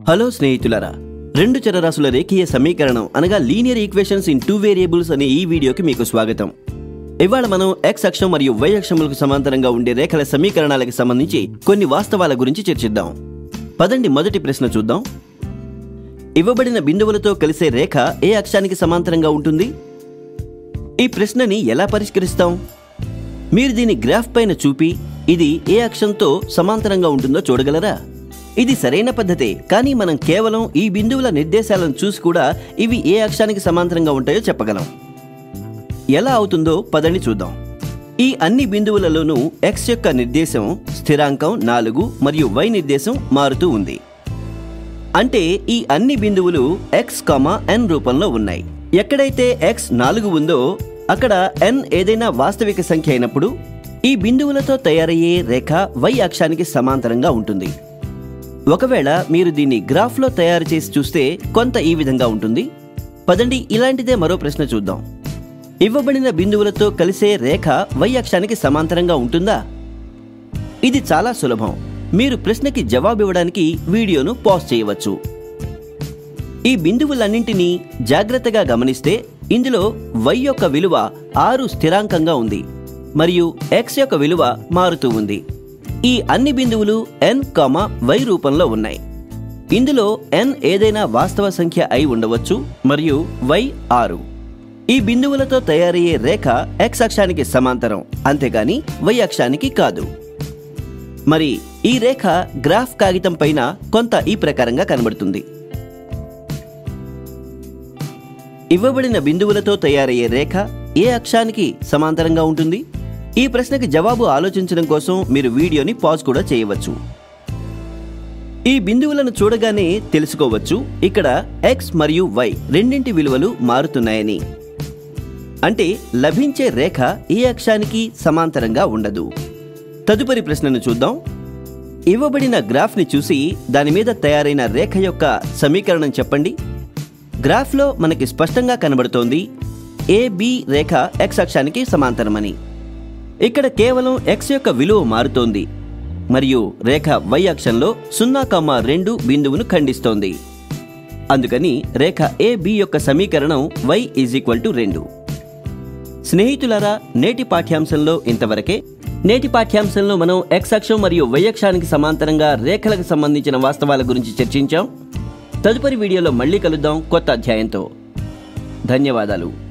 Hello స్నేహితులారా, రెండు చరరాశుల రేఖీయ సమీకరణం అనగా linear equations in two variables అనే ఈ వీడియోకి మీకు స్వాగతం. ఇవాళ మనం x అక్షం మరియు y అక్షములకు సమాంతరంగా ఉండే రేఖల సమీకరణాలకు సంబంధించి కొన్ని వాస్తవాల గురించి చర్చిద్దాం. పదండి మొదటి ప్రశ్న చూద్దాం. ఇవ్వబడిన బిందువులతో కలిసే రేఖ ఏ అక్షానికి సమాంతరంగా ఉంటుంది? ఈ ప్రశ్నని ఎలా పరిష్కరిస్తాం? మీరు దీని గ్రాఫ్ పైన చూపి ఇది ఏ అక్షంతో సమాంతరంగా ఉంటుందో చూడగలరా? ఇది సరైన పద్ధతే, కానీ మనం కేవలం ఈ బిందువుల నిర్దేశాలను చూసి కూడా ఇవి ఏ అక్షానికి సమాంతరంగా ఉంటాయో చెప్పగలం. ఎలా అవుతుందో పదండి చూద్దాం. ఈ అన్ని బిందువులలోనూ x యొక్క నిర్దేశం స్థిరాంకం 4 మరియు y నిర్దేశం మారుతూ ఉంది. అంటే ఈ అన్ని బిందువులు x, n రూపంలో ఉన్నాయి. ఎక్కడైతే x 4 ఉందో అక్కడ n ఏదైనా వాస్తవిక సంఖ్య అయినప్పుడు ఈ బిందువులతో తయారయ్యే రేఖ y అక్షానికి సమాంతరంగా ఉంటుంది. ఒకవేళ మీరు దీన్ని గ్రాఫ్లో తయారు చేసి చూస్తే కొంత ఈ విధంగా ఉంటుంది. పదండి ఇలాంటిదే మరో ప్రశ్న చూద్దాం. ఇవ్వబడిన బిందువులతో కలిసే రేఖ y అక్షానికి సమాంతరంగా ఉంటుందా? ఇది చాలా సులభం. మీరు ప్రశ్నకి జవాబు ఇవ్వడానికి వీడియోను పాజ్ చేయవచ్చు. ఈ బిందువులన్నింటినీ జాగ్రత్తగా గమనిస్తే ఇందులో y యొక్క విలువ 6 స్థిరాంకంగా ఉంది మరియు x యొక్క విలువ మారుతూ ఉంది. ఈ అన్ని బిందువులు n, y రూపంలో ఉన్నాయి. ఇందులో n ఏదైనా వాస్తవ సంఖ్య అయి ఉండవచ్చు మరియు y 6. ఈ బిందువులతో తయారయ్యే రేఖ x అక్షానికి సమాంతరం, అంతేగాని y అక్షానికి కాదు. మరి ఈ రేఖ గ్రాఫ్ కాగితం పైన కొంత ఈ ప్రకారంగా కనబడుతుంది. ఇవ్వబడిన బిందువులతో తయారయ్యే రేఖ ఏ అక్షానికి సమాంతరంగా ఉంటుంది? ఈ ప్రశ్నకి జవాబు ఆలోచించడం కోసం మీరు వీడియోని పాజ్ కూడా చేయవచ్చు. ఈ బిందువులను చూడగానే తెలుసుకోవచ్చు ఇక్కడ x మరియు y రెండింటి విలువలు మారుతున్నాయని. అంటే లభించే రేఖ ఏ అక్షానికి సమాంతరంగా ఉండదు. తదుపరి ప్రశ్నను చూద్దాం. ఇవ్వబడిన గ్రాఫ్ని చూసి దాని మీద తయారైన రేఖ యొక్క సమీకరణం చెప్పండి. గ్రాఫ్లో మనకి స్పష్టంగా కనబడుతోంది AB రేఖ x అక్షానికి సమాంతరమని. ఇక్కడ కేవలం x యొక్క విలువ మారుతోంది మరియు రేఖ y అక్షంలో 0,2 బిందువును ఖండిస్తోంది. అందుకని రేఖ AB యొక్క సమీకరణం y = 2. స్నేహితులారా, నేటి పాఠ్యాంశంలో ఇంతవరకే. నేటి పాఠ్యాంశంలో మనం x అక్షం మరియు y అక్షానికి సమాంతరంగా రేఖలకు సంబంధించిన వాస్తవాల గురించి చర్చించాం. తదుపరి వీడియోలో మళ్ళీ కలుద్దాం కొత్త అధ్యాయంతో. ధన్యవాదాలు.